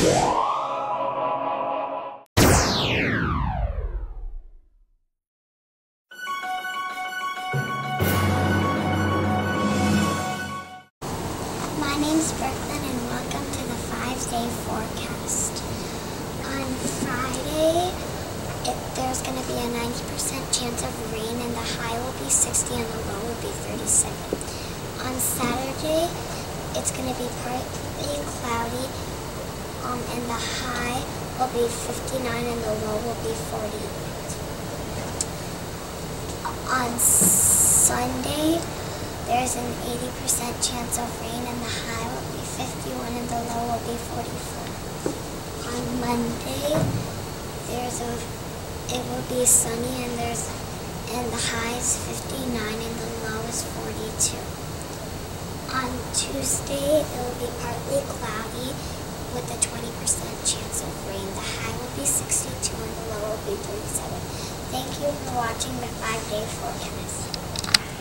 My name's Brooklyn and welcome to the 5-day forecast. On Friday, there's going to be a 90% chance of rain and the high will be 60 and the low will be 37. On Saturday, it's going to be partly cloudy and the high will be 59 and the low will be 48. On Sunday, there's an 80% chance of rain and the high will be 51 and the low will be 44. On Monday, it will be sunny and the high is 59 and the low is 42. On Tuesday, it will be partly cloudy with a 20% chance of rain. The high will be 62 and the low will be 37. Thank you for watching the 5-day forecast.